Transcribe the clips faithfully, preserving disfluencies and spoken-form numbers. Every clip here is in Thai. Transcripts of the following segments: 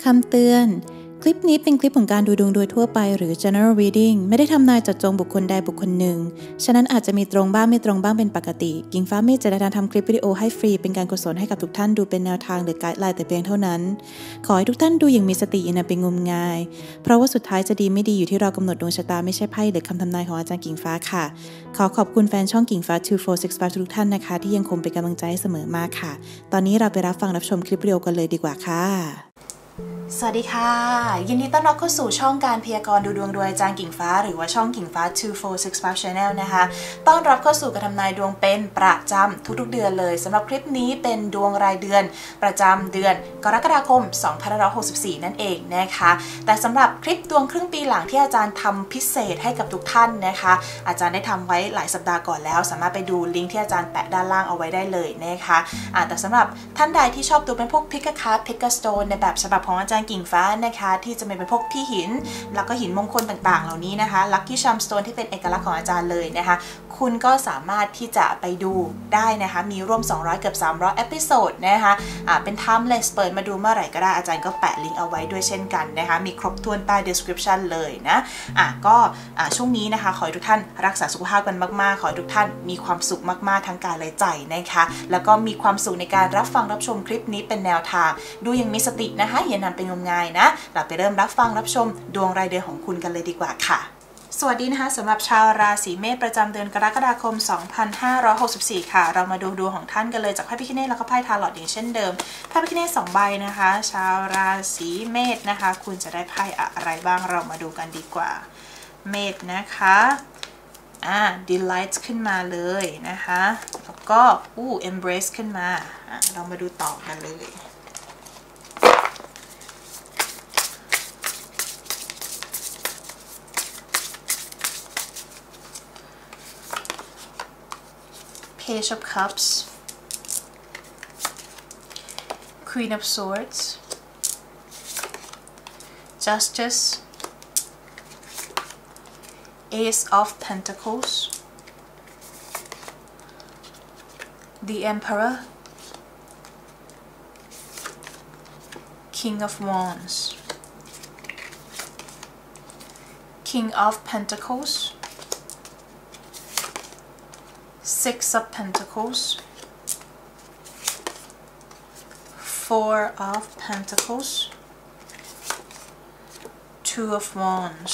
คำเตือนคลิปนี้เป็นคลิปของการดูดวงโดยทั่วไปหรือ general reading ไม่ได้ทำนายเจาะจงบุคคลใดบุคคลหนึ่งฉะนั้นอาจจะมีตรงบ้างไม่ตรงบ้างเป็นปกติกิ่งฟ้ามีเจตนาทำคลิปวิดีโอให้ฟรีเป็นการกุศลให้กับทุกท่านดูเป็นแนวทางหรือไกด์ไลน์แต่เพียงเท่านั้นขอให้ทุกท่านดูอย่างมีสติอย่าเป็นงมงายเพราะว่าสุดท้ายจะดีไม่ดีอยู่ที่เรากำหนดดวงชะตาไม่ใช่ไพ่หรือคำทำนายของอาจารย์กิ่งฟ้าค่ะขอขอบคุณแฟนช่องกิ่งฟ้าสอง สี่ หก ห้าทุกท่านนะคะที่ยังคงเป็นกำลังใจให้เสมอมาค่ะตอนนี้เราไปรับฟังรับชมคลิปวิดีโอกันเลยดีกว่าค่ะสวัสดีค่ะยินดีต้อนรับเข้าสู่ช่องการพยากรณ์ดูดวงโดยอาจารย์กิ่งฟ้าหรือว่าช่องกิ่งฟ้าสอง สี่ หก ห้า Channel นะคะต้อนรับเข้าสู่การทำนายดวงเป็นประจำทุกๆเดือนเลยสำหรับคลิปนี้เป็นดวงรายเดือนประจำเดือนกรกฎาคมสองพันห้าร้อยหกสิบสี่นั่นเองนะคะแต่สำหรับคลิปดวงครึ่งปีหลังที่อาจารย์ทำพิเศษให้กับทุกท่านนะคะอาจารย์ได้ทำไว้หลายสัปดาห์ก่อนแล้วสามารถไปดูลิงก์ที่อาจารย์แปะด้านล่างเอาไว้ได้เลยนะคะอ่าแต่สำหรับท่านใดที่ชอบดูเป็นพวกพิกคาร์ดพิกสโตนในแบบฉบับของอาจารย์กิ่งฟ้านะคะที่จะเป็นพวกพี่หินแล้วก็หินมงคลต่างๆเหล่านี้นะคะลัคกี้ชัมสโตนที่เป็นเอกลักษณ์ของอาจารย์เลยนะคะคุณก็สามารถที่จะไปดูได้นะคะมีร่วมสองร้อยเกือบสามร้อยเอพิโซดนะคะอ่าเป็น timeless เปิดมาดูเมื่อไหร่ก็ได้อาจารย์ก็แปะลิงก์เอาไว้ด้วยเช่นกันนะคะมีครบถ้วนใต้ description เลยนะอ่ะก็อ่าช่วงนี้นะคะขอให้ทุกท่านรักษาสุขภาพกันมากๆขอให้ทุกท่านมีความสุขมากๆทั้งกายและใจนะคะแล้วก็มีความสุขในการรับฟังรับชมคลิปนี้เป็นแนวทางดูอย่างมีสตินะคะอย่านำเป็นงมงายนะเราไปเริ่มรับฟังรับชมดวงรายเดือนของคุณกันเลยดีกว่าค่ะสวัสดีนะคะสำหรับชาวราศีเมษประจำเดือนกรกฎาคมสองพันห้าร้อยหกสิบสี่ค่ะเรามาดูดวงของท่านกันเลยจากไพ่พิฆเนศแล้วก็ไพ่ทาโรตอย่างเช่นเดิมไพ่พิฆเนศสองใบนะคะชาวราศีเมษนะคะคุณจะได้ไพ่อะไรบ้างเรามาดูกันดีกว่าเมษนะคะอ่า delight ขึ้นมาเลยนะคะแล้วก็อู้ embrace ขึ้นมาอ่ะเรามาดูต่อกันเลย Page of Cups, Queen of Swords, Justice, Ace of Pentacles, the Emperor, King of Wands, King of Pentacles, Six of Pentacles, Four of Pentacles, Two of Wands,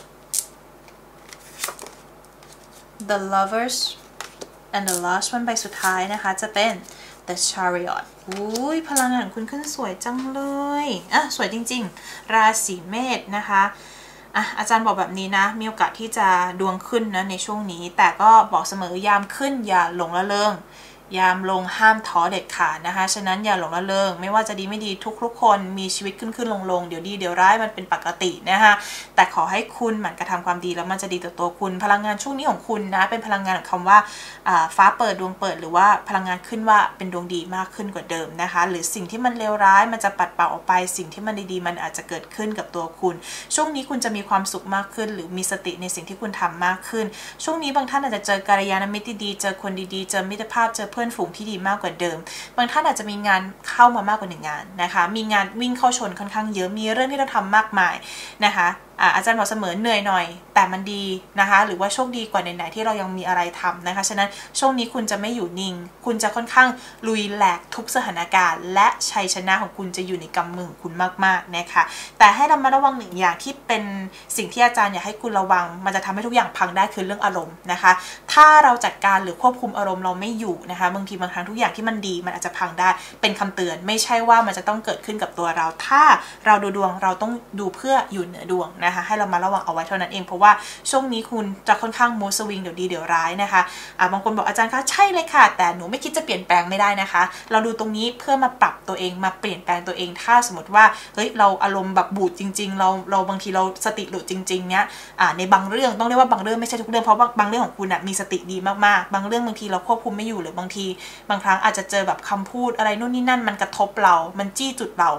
the Lovers, and the last one ใบสุดท้ายนะคะจะเป็น the Chariot อุ้ยพลังงานของคุณขึ้นสวยจังเลยอ่ะสวยจริงๆราศีเมษนะคะอ่ะอาจารย์บอกแบบนี้นะมีโอกาสที่จะดวงขึ้นนะในช่วงนี้แต่ก็บอกเสมอยามขึ้นอย่าหลงละเลงยามลงห้ามท้อเด็ดขาดนะคะฉะนั้นอย่าหลงละเลงไม่ว่าจะดีไม่ดีทุกๆคนมีชีวิตขึ้นขึ้นลงลงเดี๋ยวดีเดี๋ยวร้ายมันเป็นปกตินะคะแต่ขอให้คุณหมั่นกระทำความดีแล้วมันจะดีต่อตัวคุณพลังงานช่วงนี้ของคุณนะเป็นพลังงานของคำว่าฟ้าเปิดดวงเปิดหรือว่าพลังงานขึ้นว่าเป็นดวงดีมากขึ้นกว่าเดิมนะคะหรือสิ่งที่มันเลวร้ายมันจะปัดเป่าออกไปสิ่งที่มันดีๆมันอาจจะเกิดขึ้นกับตัวคุณช่วงนี้คุณจะมีความสุขมากขึ้นหรือมีสติในสิ่งที่คุณทำมากขึ้นช่วงนี้บางท่านอาจจะเจอกัลยาณมิตรดีๆเจอคนดีๆเจอมิตรภาพเจอเพื่อนฝูงที่ดีมากกว่าเดิมบางท่านอาจจะมีงานเข้ามามากกว่าหนึ่งงานนะคะมีงานวิ่งเข้าชนค่อนข้างเยอะมีเรื่องที่เราทำมากมายนะคะอาจารย์บอกเสมอเหนื่อยหน่อยแต่มันดีนะคะหรือว่าโชคดีกว่าไหนๆที่เรายังมีอะไรทำนะคะฉะนั้นช่วงนี้คุณจะไม่อยู่นิ่งคุณจะค่อนข้างลุยแหลกทุกสถานการณ์และชัยชนะของคุณจะอยู่ในกำมือของคุณมากๆนะคะแต่ให้ระมัดระวังหนึ่งอย่างที่เป็นสิ่งที่อาจารย์อยากให้คุณระวังมันจะทำให้ทุกอย่างพังได้คือเรื่องอารมณ์นะคะถ้าเราจัดการหรือควบคุมอารมณ์เราไม่อยู่นะคะบางทีบางครั้งทุกอย่างที่มันดีมันอาจจะพังได้เป็นคำเตือนไม่ใช่ว่ามันจะต้องเกิดขึ้นกับตัวเราถ้าเราดูดวงเราต้องดูเพื่ออยู่เหนือดวงนะคะให้เรามาระวังเอาไว้เท่านั้นเองเพราะว่าช่วงนี้คุณจะค่อนข้างมูสวิงเดี๋ยวดีเดี๋ยวร้ายนะคะอ่าบางคนบอกอาจารย์คะใช่เลยค่ะแต่หนูไม่คิดจะเปลี่ยนแปลงไม่ได้นะคะเราดูตรงนี้เพื่อมาปรับตัวเองมาเปลี่ยนแปลงตัวเองถ้าสมมติว่าเฮ้ยเราอารมณ์แบบบูดจริงๆเราเราบางทีเราสติหลุดจริงๆเนี้ยอ่าในบางเรื่องต้องเรียกว่าบางเรื่องไม่ใช่ทุกเรื่องเพราะบางเรื่องของคุณอ่ะมีสติดีมากๆบางเรื่องบางทีเราควบคุมไม่อยู่หรือบางทีบางครั้งอาจจะเจอแบบคำพูดอะไรนู่นนี่นั่นมันกระทบเรามันจี้จุดเรา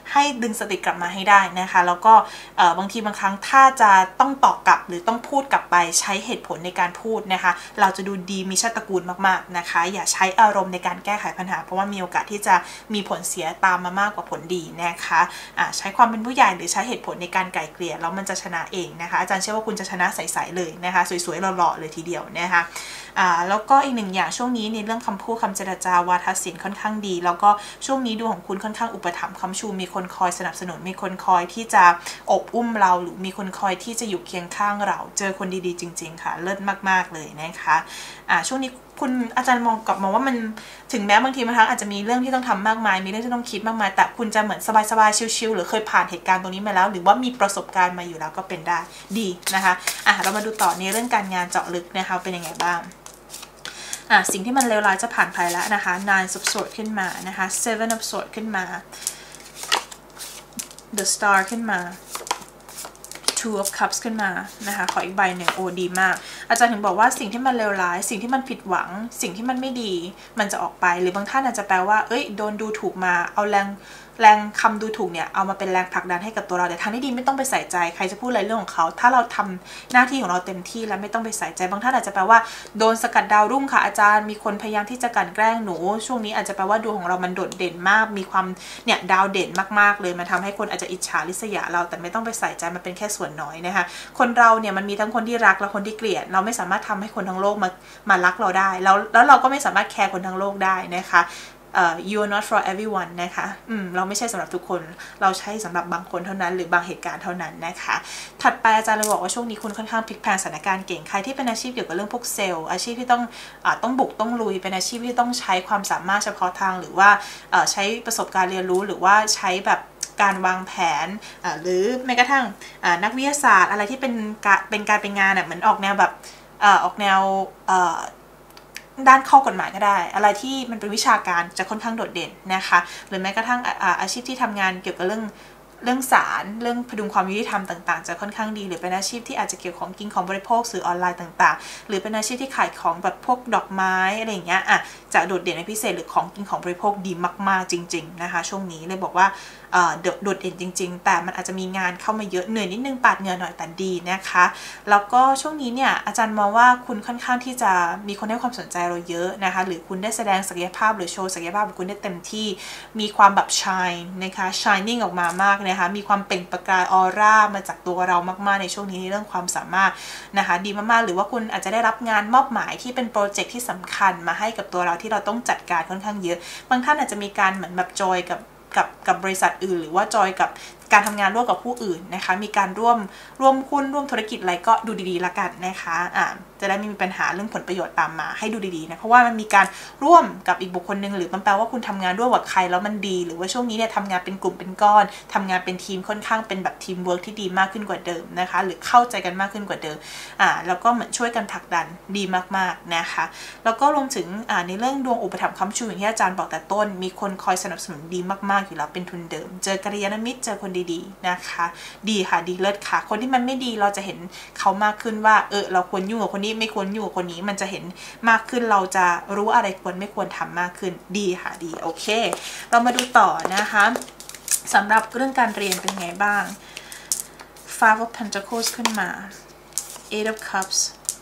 ให้ดึงสติกลับมาให้ได้นะคะแล้วก็บางทีบางครั้งถ้าจะต้องตอบกลับหรือต้องพูดกลับไปใช้เหตุผลในการพูดนะคะเราจะดูดีมีชาติตระกูลมากๆนะคะอย่าใช้อารมณ์ในการแก้ไขปัญหาเพราะว่ามีโอกาสที่จะมีผลเสียตามมามากกว่าผลดีนะคะะใช้ความเป็นผู้ใหญ่หรือใช้เหตุผลในการไกล่เกลี่ยแล้วมันจะชนะเองนะคะอาจารย์เชื่อว่าคุณจะชนะใสๆเลยนะคะสวยๆหล่อๆเลยทีเดียวนะคะอ่าแล้วก็อีกหนึ่งอย่างช่วงนี้ในเรื่องคำพูดคำเจรจาวาทศิลป์ค่อนข้างดีแล้วก็ช่วงนี้ดูของคุณค่อนข้างอุปถัมภ์ค้ำชูมีคนคอยสนับสนุนมีคนคอยที่จะอบอุ้มเราหรือมีคนคอยที่จะอยู่เคียงข้างเราเจอคนดีๆจริงๆค่ะเลิศมากๆเลยนะคะอ่าช่วงนี้คุณอาจารย์มองกลับมองว่ามันถึงแม้บางทีบางครั้งอาจจะมีเรื่องที่ต้องทำมากมายมีเรื่องที่ต้องคิดมากมายแต่คุณจะเหมือนสบายๆชิลๆหรือเคยผ่านเหตุการณ์ตรงนี้มาแล้วหรือว่ามีประสบการณ์มาอยู่แล้วก็เป็นได้ดีนะคะอ่ะเรามาดูต่อในเรื่องการงานเจาะลึกนะคะเป็นยังไงบ้างอ่ะสิ่งที่มันเลวร้ายจะผ่านไปแล้วนะคะ nine of swords ขึ้นมานะคะ seven of swords ขึ้นมา the star ขึ้นมาtwo of cups ขึ้นมานะคะขออีกใบหนึ่งโอ้ดีมากอาจารย์ถึงบอกว่าสิ่งที่มันเลวร้ายสิ่งที่มันผิดหวังสิ่งที่มันไม่ดีมันจะออกไปหรือบางท่านอาจจะแปลว่าเอ้ยโดนดูถูกมาเอาแรงแรงคำดูถูกเนี่ยเอามาเป็นแรงผลักดันให้กับตัวเราแต่ทางที่ดีไม่ต้องไปใส่ใจใครจะพูดอะไรเรื่องของเขาถ้าเราทำหน้าที่ของเราเต็มที่แล้วไม่ต้องไปใส่ใจบางท่านอาจจะแปลว่าโดนสกัดดาวรุ่งค่ะอาจารย์มีคนพยายามที่จะกลั่นแกล้งหนูช่วงนี้อาจจะแปลว่าดวงของเรามันโดดเด่นมากมีความเนี่ยดาวเด่นมากๆเลยมันทำให้คนอาจจะอิจฉาริษยาเราแต่ไม่ต้องไปใส่ใจมันเป็นแค่ส่วนน้อยนะคะคนเราเนี่ยมันมีทั้งคนที่รักและคนที่เกลียดเราไม่สามารถทำให้คนทั้งโลกมามารักเราได้แล้วแล้วเราก็ไม่สามารถแคร์คนทั้งโลกได้นะคะUh, you're not for everyone นะคะอืมเราไม่ใช่สำหรับทุกคนเราใช้สำหรับบางคนเท่านั้นหรือบางเหตุการณ์เท่านั้นนะคะถัดไปอาจารย์เลยบอกว่าช่วงนี้คุณค่อนข้างพลิกแพลงสถานการณ์เก่งใครที่เป็นอาชีพเกี่ยวกับเรื่องพวกเซลล์อาชีพที่ต้องอ่าต้องบุกต้องลุยเป็นอาชีพที่ต้องใช้ความสามารถเฉพาะทางหรือว่าเอ่อใช้ประสบการณ์เรียนรู้หรือว่าใช้แบบการวางแผนหรือแม้กระทั่งนักวิทยาศาสตร์อะไรที่เป็นการเป็นการเป็นงานเหมือนออกแนวแบบออกแนวด้านข้อกฎหมายก็ได้อะไรที่มันเป็นวิชาการจะค่อนข้างโดดเด่นนะคะหรือแม้กระทั่งอาอาชีพที่ทำงานเกี่ยวกับเรื่องเรื่องศาลเรื่องพดุงความยุติธรรมต่างๆจะค่อนข้างดีหรือเป็นอาชีพที่อาจจะเกี่ยวของกินของบริโภคสื่อออนไลน์ต่างๆหรือเป็นอาชีพที่ขายของแบบพวกดอกไม้อะไรอย่างเงี้ยอ่ะจะโดดเด่นในพิเศษหรือของกินของบริโภคดีมากๆจริงๆนะคะช่วงนี้เลยบอกว่าโดดเด่นจริงๆแต่มันอาจจะมีงานเข้ามาเยอะเหนื่อยนิดนึงปาดเหงื่อหน่อยแต่ดีนะคะแล้วก็ช่วงนี้เนี่ยอาจารย์มองว่าคุณค่อนข้างที่จะมีคนให้ความสนใจเราเยอะนะคะหรือคุณได้แสดงศักยภาพหรือโชว์ศักยภาพของคุณได้เต็มที่มีความแบบ shine นะคะ shining ออกมามากนะคะมีความเปล่งประกายออร่ามาจากตัวเรามากๆในช่วงนี้ในเรื่องความสามารถนะคะดีมากๆหรือว่าคุณอาจจะได้รับงานมอบหมายที่เป็นโปรเจกต์ที่สำคัญมาให้กับตัวเราที่เราต้องจัดการค่อนข้างเยอะบางท่านอาจจะมีการเหมือนแบบจอยกับกับกับบริษัทอื่นหรือว่าจอยกับการทำงานร่วมกับผู้อื่นนะคะมีการร่วมร่วมหุ้นร่วมธุรกิจอะไรก็ดูดีๆละกันนะคะอ่าจะได้ไม่มีปัญหาเรื่องผลประโยชน์ตามมาให้ดูดีๆนะเพราะว่ามันมีการร่วมกับอีกบุคคลหนึ่งหรือมันแปลว่าคุณทำงานร่วมกับใครแล้วมันดีหรือว่าช่วงนี้เนี่ยทำงานเป็นกลุ่มเป็นก้อนทำงานเป็นทีมค่อนข้างเป็นแบบทีมเวิร์กที่ดีมากขึ้นกว่าเดิมนะคะหรือเข้าใจกันมากขึ้นกว่าเดิมอ่าแล้วก็เหมือนช่วยกันผลักดันดีมากๆนะคะแล้วก็รวมถึงอ่าในเรื่องดวงอุปถัมภ์ค้ำชูอย่างที่อาจารย์บอกแต่ต้นมีคนคอยสนับสนุนดีมากๆอยู่แล้วเป็นทุนเดิมเจอกัลยาณมิตรเจอคนดีๆนะคะดีค่ะดีเลิศค่ะคนที่มันไม่ดีเราจะเห็นเขามากขึ้นว่าเออเราควรยุ่งกับคนนี้ไม่ควรยุ่งกับคนนี้มันจะเห็นมากขึ้นเราจะรู้อะไรควรไม่ควรทำมากขึ้นดีค่ะดีโอเคเรามาดูต่อนะคะสำหรับเรื่องการเรียนเป็นไงบ้าง five of pentacles ขึ้นมา eight of cups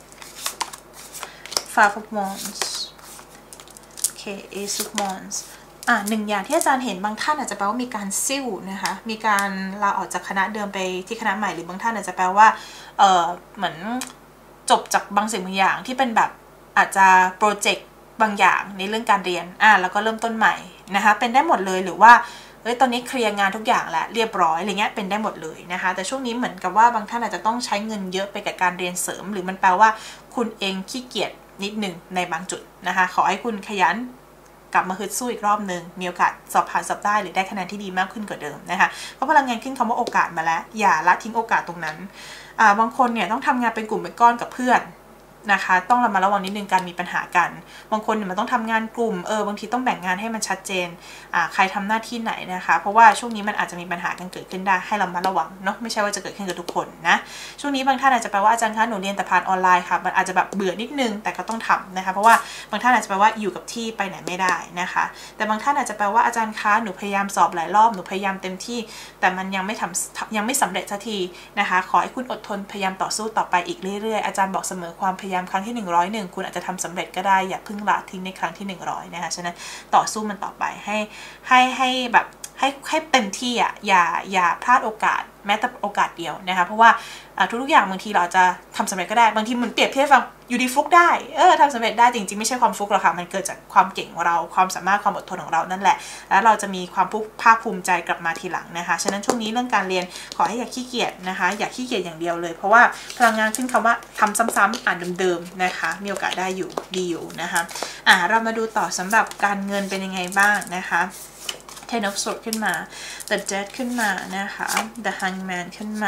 five of wands โอเค ace of wandsอ่ะหนึ่งอย่างที่อาจารย์เห็นบางท่านอาจจะแปลว่ามีการซิ่วนะคะมีการลาออกจากคณะเดิมไปที่คณะใหม่หรือบางท่านอาจจะแปลว่าเออเหมือนจบจากบางสิ่งบางอย่างที่เป็นแบบอาจจะโปรเจกต์บางอย่างในเรื่องการเรียนอ่ะแล้วก็เริ่มต้นใหม่นะคะเป็นได้หมดเลยหรือว่าเอ้ยตอนนี้เคลียร์งานทุกอย่างแล้วเรียบร้อยอะไรเงี้ยเป็นได้หมดเลยนะคะแต่ช่วงนี้เหมือนกับว่าบางท่านอาจจะต้องใช้เงินเยอะไปกับการเรียนเสริมหรือมันแปลว่าคุณเองขี้เกียจนิดหนึ่งในบางจุดนะคะขอให้คุณขยันกลับมาฮึดสู้อีกรอบหนึ่งมีโอกาสสอบผ่านสอบได้หรือได้คะแนนที่ดีมากขึ้นกว่าเดิมนะคะเพราะพลังงานขึ้นคำว่าโอกาสมาแล้วอย่าละทิ้งโอกาสตรงนั้นอ่าบางคนเนี่ยต้องทำงานเป็นกลุ่มเป็นก้อนกับเพื่อนนะคะต้องระมัดระวังนิดนึงการมีปัญหากันบางคนเนี่ยมันต้องทำงานกลุ่มเออบางทีต้องแบ่งงานให้มันชัดเจนอ่าใครทำหน้าที่ไหนนะคะเพราะว่าช่วงนี้มันอาจจะมีปัญหากันเกิดขึ้นได้ให้ระมัดระวังเนาะไม่ใช่ว่าจะเกิดขึ้นกับทุกคนนะช่วงนี้บางท่านอาจจะแปลว่าอาจารย์คะหนูเรียนแต่ผ่านออนไลน์ค่ะมันอาจจะแบบเบื่อนิดนึงแต่ก็ต้องทำนะคะเพราะว่าบางท่านอาจจะแปลว่าอยู่กับที่ไปไหนไม่ได้นะคะแต่บางท่านอาจจะแปลว่าอาจารย์คะหนูพยายามสอบหลายรอบหนูพยายามเต็มที่แต่มันยังไม่ทำยังไม่สำเร็จสักทีนะคะขอให้คุณอดทนพยายามต่อสู้ต่อไปอีกเรื่อยๆอาจารย์บอกเสมอความพยายามครั้งที่หนึ่งร้อยเอ็ดคุณอาจจะทำสำเร็จก็ได้อย่าเพิ่งละทิ้งในครั้งที่หนึ่งร้อยนะคะฉะนั้นต่อสู้มันต่อไปให้ให้ให้แบบให้ให้เต็มที่อ่ะอย่าอย่าพลาดโอกาสแม้แต่โอกาสเดียวนะคะเพราะว่าทุกๆอย่างบางทีเราจะทำสำเร็จก็ได้บางทีมันเปรียบเทียบฟังอยู่ดีฟลุกได้เออทำสำเร็จได้จริงๆไม่ใช่ความฟลุกหรอกค่ะมันเกิดจากความเก่งของเราความสามารถความอดทนของเรานั่นแหละแล้วเราจะมีความภาคภูมิใจกลับมาทีหลังนะคะฉะนั้นช่วงนี้เรื่องการเรียนขอให้อย่าขี้เกียจนะคะอย่าขี้เกียจอย่างเดียวเลยเพราะว่าพลังงานขึ้นคำว่าทำซ้ำๆอ่านเดิมๆนะคะมีโอกาสได้อยู่ดีอยู่นะคะอ่าเรามาดูต่อสำหรับการเงินเป็นยังไงบ้างนะคะTen of Swords ขึ้นมา The Death ขึ้นมานะคะ The Hangman ขึ้นมา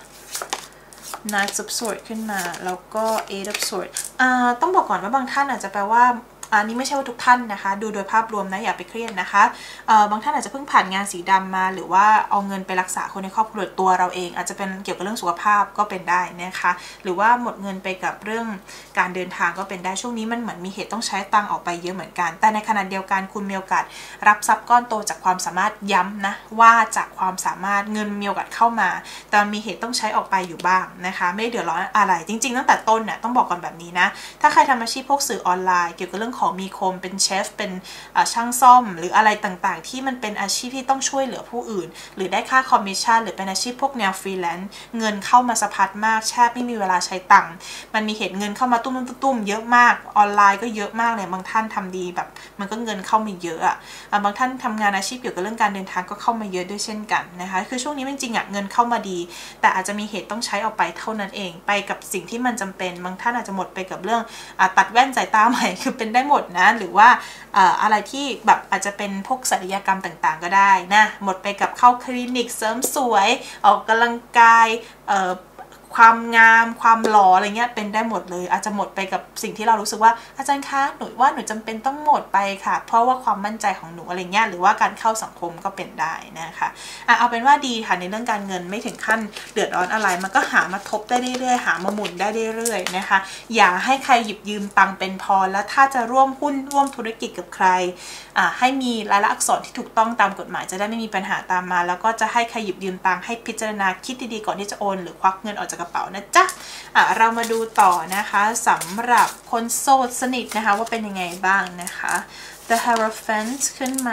Knight of Swords ขึ้นมาแล้วก็ Eight of Swords อ่าต้องบอกก่อนว่าบางท่านอาจจะแปลว่าอันนี้ไม่ใช่ว่าทุกท่านนะคะดูโดยภาพรวมนะอย่าไปเครียดนะคะเอ่อบางท่านอาจจะเพิ่งผ่านงานสีดำมาหรือว่าเอาเงินไปรักษาคนในครอบครัวตัวเราเองอาจจะเป็นเกี่ยวกับเรื่องสุขภาพก็เป็นได้นะคะหรือว่าหมดเงินไปกับเรื่องการเดินทางก็เป็นได้ช่วงนี้มันเหมือนมีเหตุต้องใช้ตังค์ออกไปเยอะเหมือนกันแต่ในขณะเดียวกันคุณมีโอกาสรับทรัพย์ก้อนโตจากความสามารถย้ำนะว่าจากความสามารถเงินมีโอกาสเข้ามาแต่มีเหตุต้องใช้ออกไปอยู่บ้างนะคะไม่ได้เดือดร้อนอะไรจริงๆตั้งแต่ต้นเนี่ยต้องบอกก่อนแบบนี้นะถ้าใครทำอาชีพพวกสื่อออนไลน์เกี่ยวกับเรื่องของมีคมเป็นเชฟเป็นช่างซ่อมหรืออะไรต่างๆที่มันเป็นอาชีพที่ต้องช่วยเหลือผู้อื่นหรือได้ค่าคอมมิชชั่นหรือเป็นอาชีพพวกแนวฟรีแลนซ์เงินเข้ามาสะพัดมากแทบไม่มีเวลาใช้ตังค์มันมีเหตุเงินเข้ามาตุ้มๆตุ้มๆเยอะมากออนไลน์ก็เยอะมากเลยบางท่านทำดีแบบมันก็เงินเข้ามาเยอะอ่ะบางท่านทำงานอาชีพเกี่ยวกับเรื่องการเดินทางก็เข้ามาเยอะด้วยเช่นกันนะคะคือช่วงนี้จริงๆอ่ะเงินเข้ามาดีแต่อาจจะมีเหตุต้องใช้ออกไปเท่านั้นเองไปกับสิ่งที่มันจำเป็นบางท่านอาจจะหมดไปกับเรื่องตัดแว่นสายตาใหม่คือเป็นได้หมดนะหรือว่าอะไรที่แบบอาจจะเป็นพวกศัลยกรรมต่างๆก็ได้นะหมดไปกับเข้าคลินิกเสริมสวยออกกำลังกายความงามความหล่ออะไรเงี้ยเป็นได้หมดเลยอาจจะหมดไปกับสิ่งที่เรารู้สึกว่าอาจารย์คะหนูว่าหนูจำเป็นต้องหมดไปค่ะเพราะว่าความมั่นใจของหนูอะไรเงี้ยหรือว่าการเข้าสังคมก็เป็นได้นะคะอ่ะเอาเป็นว่าดีค่ะในเรื่องการเงินไม่ถึงขั้นเดือดร้อนอะไรมันก็หามาทบได้เรื่อยๆหามาหมุนได้เรื่อยๆนะคะอย่าให้ใครหยิบยืมตังค์เป็นพอแล้วถ้าจะร่วมหุ้นร่วมธุรกิจกับใครอ่ะให้มีรายละอักษรที่ถูกต้องตามกฎหมายจะได้ไม่มีปัญหาตามมาแล้วก็จะให้ใครหยิบยืมตังค์ให้พิจารณาคิดดีๆก่อนที่จะโอนหรือควักเงินออกจากกระเป๋านะจ๊ะอ่ะเรามาดูต่อนะคะสำหรับคนโสดสนิทนะคะว่าเป็นยังไงบ้างนะคะ The Hierophant ขึ้นมา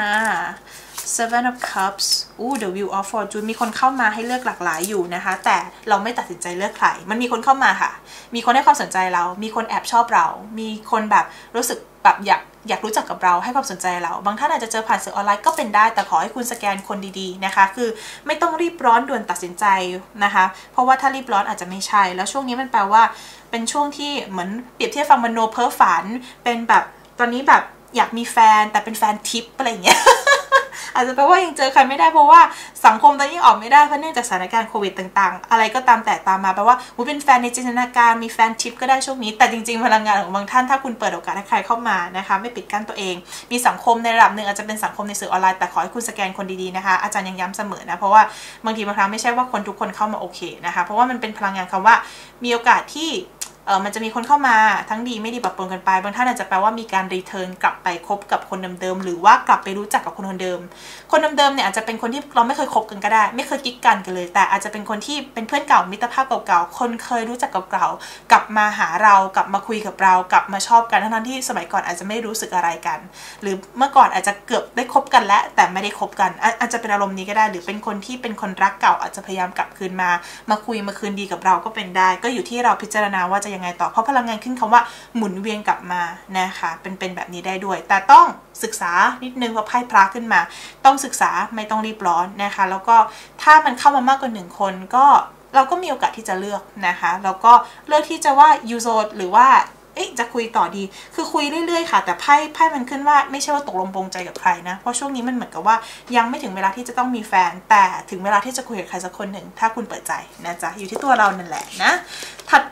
Seven of Cups อู้ The Wheel of Fortune มีคนเข้ามาให้เลือกหลากหลายอยู่นะคะแต่เราไม่ตัดสินใจเลือกใครมันมีคนเข้ามาค่ะมีคนให้ความสนใจเรามีคนแอบชอบเรามีคนแบบรู้สึกแบบอยากอยากรู้จักกับเราให้ความสนใจเราบางท่านอาจจะเจอผ่านสื่อออนไลน์ก็เป็นได้แต่ขอให้คุณสแกนคนดีๆนะคะคือไม่ต้องรีบร้อนด่วนตัดสินใจนะคะเพราะว่าถ้ารีบร้อนอาจจะไม่ใช่แล้วช่วงนี้มันแปลว่าเป็นช่วงที่เหมือนเปรียบเทียบฟังมโนเพ้อฝันเป็นแบบตอนนี้แบบอยากมีแฟนแต่เป็นแฟนทิปอะไรอย่างเงี้ย อาจจะแปลว่ายังเจอใครไม่ได้เพราะว่าสังคมตอนนี้ออกไม่ได้เพราะเนื่องจากสถานการณ์โควิดต่างๆอะไรก็ตามแต่ตามมาแปลว่าคุณเป็นแฟนในจินตนาการมีแฟนทิปก็ได้ช่วงนี้แต่จริงๆพลังงานของบางท่านถ้าคุณเปิดโอกาสให้ใครเข้ามานะคะไม่ปิดกั้นตัวเองมีสังคมในระดับหนึ่งอาจจะเป็นสังคมในสื่อออนไลน์แต่ขอให้คุณสแกนคนดีๆนะคะอาจารย์ยังย้ำเสมอนะเพราะว่าบางทีบางครั้งไม่ใช่ว่าคนทุกคนเข้ามาโอเคนะคะเพราะว่ามันเป็นพลังงานคำว่ามีโอกาสที่เออมันจะมีคนเข้ามาทั้งดีไม่ดีปะปนกันไปบางท่านอาจจะแปลว่ามีการรีเทิร์นกลับไปคบกับคนเดิมๆหรือว่ากลับไปรู้จักกับคนเดิมคนเดิมๆเนี่ยอาจจะเป็นคนที่เราไม่เคยคบกันก็ได้ไม่เคยกิ๊กกันกันเลยแต่อาจจะเป็นคนที่เป็นเพื่อนเก่ามิตรภาพเก่าๆคนเคยรู้จักเก่าๆกลับมาหาเรากลับมาคุยกับเรากลับมาชอบกันทั้งที่สมัยก่อนอาจจะไม่รู้สึกอะไรกันหรือเมื่อก่อนอาจจะเกือบได้คบกันแล้วแต่ไม่ได้คบกันอาจจะเป็นอารมณ์นี้ก็ได้หรือเป็นคนที่เป็นคนรักเก่าอาจจะพยายามกลับคืนมามาคุยมาคืนดีกับเราก็เป็นได้ก็อยู่ที่เราพิจารณาว่าจะยังไงต่อเพราะพลังงานขึ้นคำว่าหมุนเวียนกลับมานะคะเป็นเป็นแบบนี้ได้ด้วยแต่ต้องศึกษานิดนึงว่าไพ่พระขึ้นมาต้องศึกษาไม่ต้องรีบร้อนนะคะแล้วก็ถ้ามันเข้ามามากกว่าหนึ่งคนก็เราก็มีโอกาสที่จะเลือกนะคะแล้วก็เลือกที่จะว่ายูโซหรือว่าเอ๊ะจะคุยต่อดีคือคุยเรื่อยๆค่ะแต่ไพ่ไพ่มันขึ้นว่าไม่ใช่ว่าตกลงปรงใจกับใครนะเพราะช่วงนี้มันเหมือนกับว่ายังไม่ถึงเวลาที่จะต้องมีแฟนแต่ถึงเวลาที่จะคุยกับใครสักคนหนึ่งถ้าคุณเปิดใจนะจ๊ะอยู่ที่ตัวเรานั่นแหละนะถัด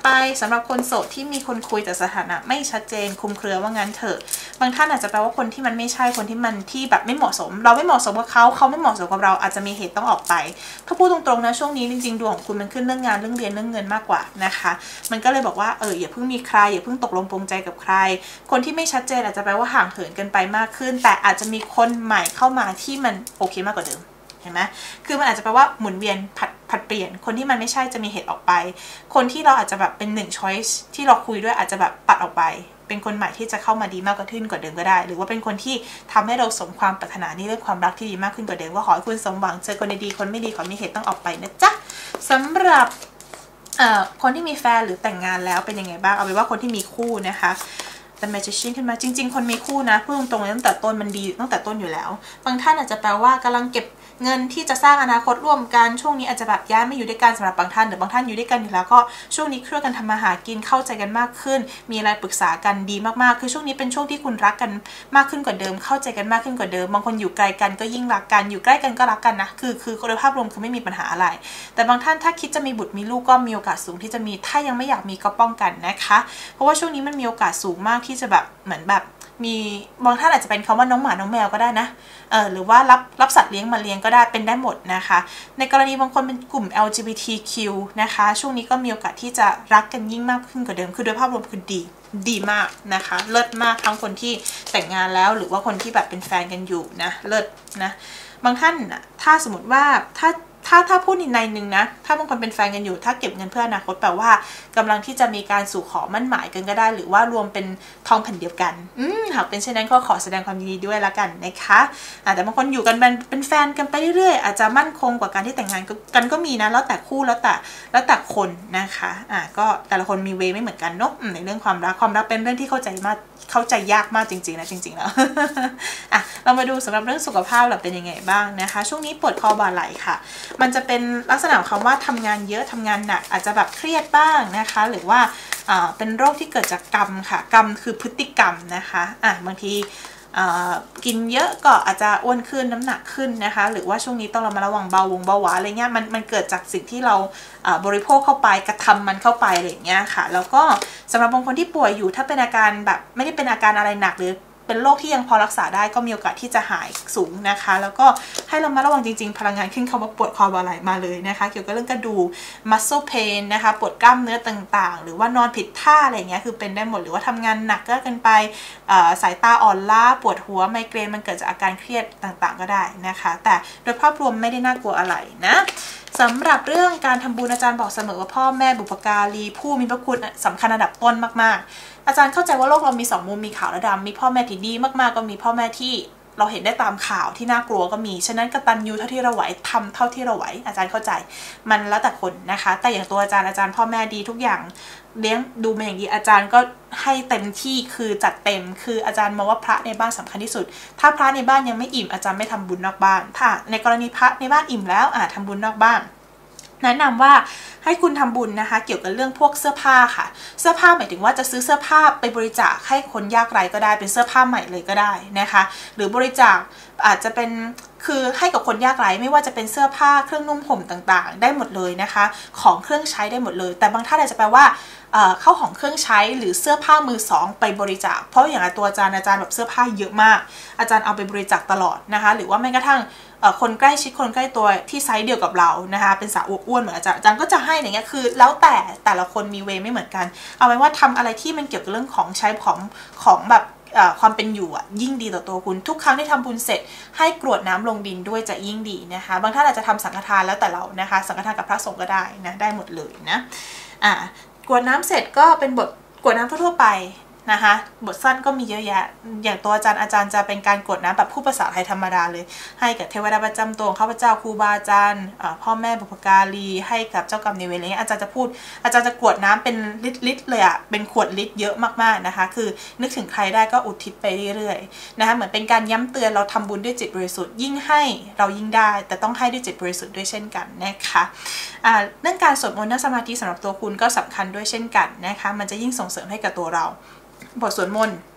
ไปสำหรับคนโสดที่มีคนคุยแต่สถานะไม่ชัดเจนคุมเครือว่างั้นเถอะบางท่านอาจจะแปลว่าคนที่มันไม่ใช่คนที่มันที่แบบไม่เหมาะสมเราไม่เหมาะสมกับเขาเขาไม่เหมาะสมกับเราอาจจะมีเหตุต้องออกไปถ้าพูดตรงๆนะช่วงนี้จริงๆดวงของคุณมันขึ้นเรื่องงานเรื่องเรียนเรื่องเงินมากกว่านะคะมันก็เลยบอกว่าเอออย่าเพิ่งมีใครอย่าเพิ่งตกลงปลงใจกับใครคนที่ไม่ชัดเจนอาจจะแปลว่าห่างเหินกันไปมากขึ้นแต่อาจจะมีคนใหม่เข้ามาที่มันโอเคมากกว่าเดิมเห็นไหมคือมันอาจจะแปลว่าหมุนเวียนผัดผัดเปลี่ยนคนที่มันไม่ใช่จะมีเหตุออกไปคนที่เราอาจจะแบบเป็นหนึ่ง choice ที่เราคุยด้วยอาจจะแบบปัดออกไปเป็นคนใหม่ที่จะเข้ามาดีมากกว่าขึ้นกว่าเดิมก็ได้หรือว่าเป็นคนที่ทำให้เราสมความปรารถนาในเรื่องความรักที่ดีมากขึ้นกว่าเดิมก็ขอให้คุณสมหวังเจอคนดีคนไม่ดีขอมีเหตุต้องออกไปนะจ๊ะสำหรับคนที่มีแฟนหรือแต่งงานแล้วเป็นยังไงบ้างเอาเป็นว่าคนที่มีคู่นะคะแต่ magician ขึ้นมาจริงๆคนมีคู่นะพูดตรงๆเลยตั้งแต่ต้นมันดีตั้งแต่ต้นอยู่แล้วบางท่านอาจจะแปลว่ากำลังเก็บเงินที่จะสร้างอนาคตร่วมกันช่วงนี้อาจจะแบบย้ายไม่อยู่ด้วยกันสำหรับบางท่านหรือบางท่านอยู่ด้วยกันอยู่แล้วก็ช่วงนี้ช่วยกันทำมาหากินเข้าใจกันมากขึ้นมีอะไรปรึกษากันดีมากๆคือช่วงนี้เป็นช่วงที่คุณรักกันมากขึ้นกว่าเดิมเข้าใจกันมากขึ้นกว่าเดิมบางคนอยู่ไกลกันก็ยิ่งรักกันอยู่ใกล้กันก็รักกันนะคือคือโดยภาพรวมคือไม่มีปัญหาอะไรแต่บางท่านถ้าคิดจะมีบุตรมีลูกก็มีโอกาสสูงที่จะมีถ้ายังไม่อยากมีก็ป้องกันนะคะเพราะว่าช่วงนี้มันมีโอกาสสูงมากที่จะแบบเหมือนแบบมีบางท่านอาจจะเป็นคำว่าน้องหมาน้องแมวก็ได้นะเออหรือว่ารับรับสัตว์เลี้ยงมาเลี้ยงก็ได้เป็นได้หมดนะคะในกรณีบางคนเป็นกลุ่ม แอล จี บี ที คิว นะคะช่วงนี้ก็มีโอกาสที่จะรักกันยิ่งมากขึ้นกว่าเดิมคือโดยภาพรวมคือดีดีมากนะคะเลิศมากทั้งคนที่แต่งงานแล้วหรือว่าคนที่แบบเป็นแฟนกันอยู่นะเลิศนะบางท่านนะถ้าสมมติว่าถ้าถ้าถ้าพูดในหนึ่งนะถ้าบางคนเป็นแฟนกันอยู่ถ้าเก็บเงินเพื่ออนาคตแปลว่ากำลังที่จะมีการสู่ขอมั่นหมายกันก็ได้หรือว่ารวมเป็นทองแผ่นเดียวกันอืมหากเป็นเช่นนั้นก็ขอแสดงความยินดีด้วยละกันนะคะอ่าแต่บางคนอยู่กันเป็นแฟนกันไปเรื่อยๆอาจจะมั่นคงกว่าการที่แต่งงานกันก็มีนะแล้วแต่คู่แล้วแต่แล้วแต่คนนะคะอ่าก็แต่ละคนมีเวไม่เหมือนกันเนาะในเรื่องความรักความรักเป็นเรื่องที่เข้าใจมากเข้าใจยากมากจริงๆนะจริงๆแล้ว อ่ะเรามาดูสำหรับเรื่องสุขภาพเราเป็นยังไงบ้างนะคะช่วงนี้ปวดคอบ่าไหล่ค่ะมันจะเป็นลักษณะของคำว่าทำงานเยอะทำงานหนักอาจจะแบบเครียดบ้างนะคะหรือว่าอ่าเป็นโรคที่เกิดจากกรรมค่ะกรรมคือพฤติกรรมนะคะอ่ะบางทีกินเยอะก็อาจจะอ้วนขึ้นน้ำหนักขึ้นนะคะหรือว่าช่วงนี้ต้องเรามาระวังเบาวงเบาหวานอะไรเงี้ยมันมันเกิดจากสิ่งที่เราบริโภคเข้าไปกระทำมันเข้าไปอะไรเงี้ยค่ะแล้วก็สำหรับบางคนที่ป่วยอยู่ถ้าเป็นอาการแบบไม่ได้เป็นอาการอะไรหนักหรือเป็นโรคที่ยังพอรักษาได้ก็มีโอกาสที่จะหายสูงนะคะแล้วก็ให้เรามาระวังจริงๆพลังงานขึ้นคำว่าปวดคอบ่าไหล่มาเลยนะคะเกี่ยวกับเรื่องกระดูก muscle pain นะคะปวดกล้ามเนื้อต่างๆหรือว่านอนผิดท่าอะไรเงี้ยคือเป็นได้หมดหรือว่าทำงานหนักก็เกินไปสายตาอ่อนล้าปวดหัวไมเกรนมันเกิดจากอาการเครียดต่างๆก็ได้นะคะแต่โดยภาพรวมไม่ได้น่ากลัวอะไรนะสำหรับเรื่องการทำบุญอาจารย์บอกเสมอว่าพ่อแม่บุพการีผู้มีพระคุณสำคัญอันดับต้นมากๆอาจารย์เข้าใจว่าโลกเรามีสองมุมมีขาวและดำมีพ่อแม่ที่ดีมากๆก็มีพ่อแม่ที่เราเห็นได้ตามข่าวที่น่ากลัวก็มีฉะนั้นกตัญญูเท่าที่เราไหวทำเท่าที่เราไหวอาจารย์เข้าใจมันแล้วแต่คนนะคะแต่อย่างตัวอาจารย์อาจารย์พ่อแม่ดีทุกอย่างเลี้ยงดูมาอย่างดีอาจารย์ก็ให้เต็มที่คือจัดเต็มคืออาจารย์มองว่าพระในบ้านสำคัญที่สุดถ้าพระในบ้านยังไม่อิ่มอาจารย์ไม่ทำบุญนอกบ้านถ้าในกรณีพระในบ้านอิ่มแล้วอ่ะทำบุญนอกบ้านแนะนำว่าให้คุณทำบุญนะคะเกี่ยวกับเรื่องพวกเสื้อผ้าค่ะเสื้อผ้าหมายถึงว่าจะซื้อเสื้อผ้าไปบริจาคให้คนยากไร้ก็ได้เป็นเสื้อผ้าใหม่เลยก็ได้นะคะหรือบริจาคอาจจะเป็นคือให้กับคนยากไร้ไม่ว่าจะเป็นเสื้อผ้าเครื่องนุ่งห่มต่างๆได้หมดเลยนะคะของเครื่องใช้ได้หมดเลยแต่บางท่านอาจจะแปลว่าเข้าของเครื่องใช้หรือเสื้อผ้ามือสองไปบริจาคเพราะอย่างตัวอาจารย์อาจารย์แบบเสื้อผ้าเยอะมากอาจารย์เอาไปบริจาคตลอดนะคะหรือว่าแม้กระทั่งคนใกล้ชิดคนใกล้ตัวที่ไซส์เดียวกับเรานะคะเป็นสาวอ้วนเหมือนอาจารย์อาจารย์ก็จะให้อย่างเงี้ยคือแล้วแต่แต่ละคนมีเวไม่เหมือนกันเอาไว้ว่าทำอะไรที่มันเกี่ยวกับเรื่องของใช้ของของแบบความเป็นอยู่อ่ะยิ่งดีต่อตัวคุณทุกครั้งที่ทำบุญเสร็จให้กรวดน้ำลงดินด้วยจะยิ่งดีนะคะบางท่านอาจจะทำสังฆทานแล้วแต่เรานะคะสังฆทานกับพระสงฆ์ก็ได้นะได้หมดเลยนะอ่ากรวดน้ำเสร็จก็เป็นบทกรวดน้ำทั่วๆไปนะคะบทสั้นก็มีเยอะแยะอย่างตัวอาจารย์อาจารย์จะเป็นการกรวดน้ำแบบผู้ภาษาไทยธรรมดาเลยให้กับเทวดาประจำตัวข้าพเจ้าครูบาอาจารย์พ่อแม่บุพการีให้กับเจ้ากรรมนายเวรอะไรเงี้ยอาจารย์จะพูดอาจารย์จะกรวดน้ำเป็นลิตรๆเลยอะเป็นขวดลิตรเยอะมากๆนะคะคือนึกถึงใครได้ก็อุทิศไปเรื่อยๆนะคะเหมือนเป็นการย้ำเตือนเราทำบุญด้วยจิตบริสุทธิ์ยิ่งให้เรายิ่งได้แต่ต้องให้ด้วยจิตบริสุทธิ์ด้วยเช่นกันนะคะเรื่องการสวดมนต์นั่งสมาธิสำหรับตัวคุณก็สำคัญด้วยเช่นกันนะคะมันจะยิ่งส่งเสริมให้กับตัวเราบทสวดมนต์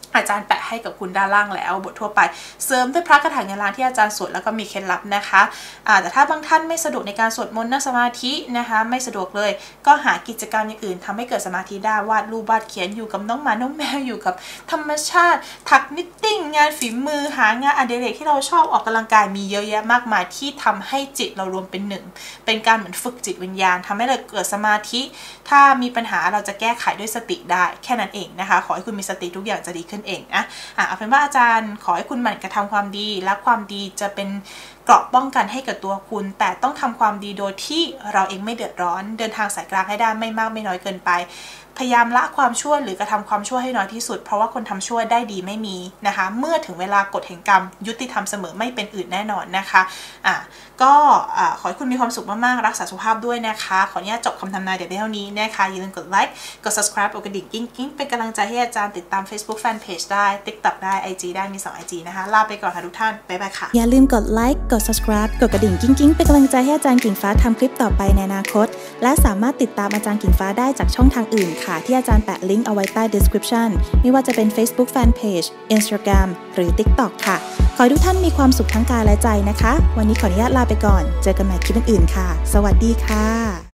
อาจารย์แปะให้กับคุณด้านล่างแล้วบททั่วไปเสริมด้วยพระคาถาเงินล้านที่อาจารย์สวดแล้วก็มีเคล็ดลับนะคะอ่าแต่ถ้าบางท่านไม่สะดวกในการสวดมนต์นั่งสมาธินะคะไม่สะดวกเลยก็หากิจกรรมอย่างอื่นทำให้เกิดสมาธิได้วาดรูปวาดเขียนอยู่กับน้องหมาน้องแมวอยู่กับธรรมชาติถักนิตติ้งงานฝีมือหางานอดิเรกที่เราชอบออกกำลังกายมีเยอะแยะมากมายที่ทำให้จิตเรารวมเป็นหนึ่งเป็นการเหมือนฝึกจิตวิญญาณทำให้เราเกิดสมาธิถ้ามีปัญหาเราจะแก้ไขด้วยสติได้แค่นั้นเองนะคะขอให้คุณมีสติทุกอย่างจะดีขึ้นเองนะอ่ะเอาเป็นว่าอาจารย์ขอให้คุณหมั่นกระทำความดีและความดีจะเป็นเกราะป้องกันให้กับตัวคุณแต่ต้องทำความดีโดยที่เราเองไม่เดือดร้อนเดินทางสายกลางให้ได้ไม่มากไม่น้อยเกินไปพยายามละความชั่วหรือกระทำความชั่วให้น้อยที่สุดเพราะว่าคนทำชั่วได้ดีไม่มีนะคะเมื่อถึงเวลากฎแห่งกรรมยุติธรรมเสมอไม่เป็นอื่นแน่นอนนะคะอ่ะก็อ่ะขอให้คุณมีความสุขมากๆรักษาสุขภาพด้วยนะคะขออนุญาตจบคำทำนายเดี๋ยวเท่านี้นะคะอย่าลืมกดไลค์กด subscribe กดกระดิ่งกิ๊งกิ๊งเป็นกำลังใจให้อาจารย์ติดตาม Facebook Fanpage ได้ TikTok ได้ ไอ จี ได้มีสอง ไอ จี นะคะลาไปก่อนค่ะทุกท่านบ๊ายบายค่ะอย่าลืมกดไลค์กด subscribe กดกระดิ่งกิ๊งกิ๊งเป็นกำลังใจให้อาจารย์กิ่งฟ้าทำคลิปต่อไปในอนาคตและสามารถติดตามอาจารย์กิ่งฟ้าได้จากช่องทางอื่นค่ะที่อาจารย์แปะลิงก์เอาไว้ใต้ description ไม่ว่าจะเป็น Facebook Fanpage Instagram หรือ TikTok ค่ะขอให้ทุกท่านมีความสุขทั้งกายและใจนะคะวันนี้ขออนุญาตลาไปก่อนเจอกันใหม่คลิปอื่นๆค่ะสวัสดีค่ะ